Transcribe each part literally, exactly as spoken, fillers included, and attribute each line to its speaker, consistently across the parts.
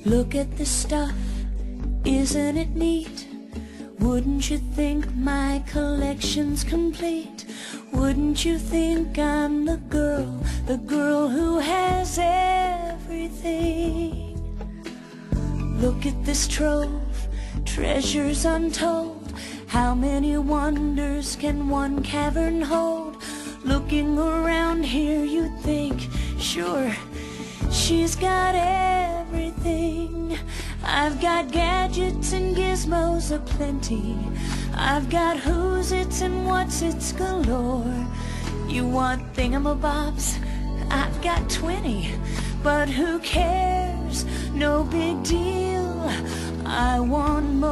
Speaker 1: Look at this stuff, isn't it neat? Wouldn't you think my collection's complete? Wouldn't you think I'm the girl, the girl who has everything? Look at this trove, treasures untold. How many wonders can one cavern hold? Looking around here you'd think, sure, she's got everything. I've got gadgets and gizmos aplenty. I've got who's its and what's its galore. You want thingamabobs? I've got twenty. But who cares? No big deal. I want more.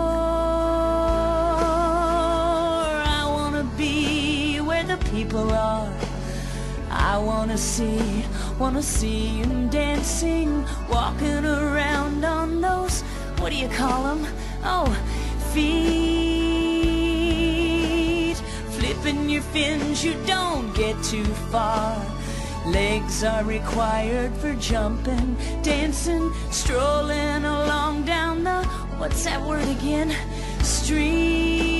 Speaker 1: I wanna be where the people are. I wanna see, wanna see them dancing, walking around on those, what do you call them? Oh, feet. Flipping your fins, you don't get too far. Legs are required for jumping, dancing, strolling along down the, what's that word again? Street.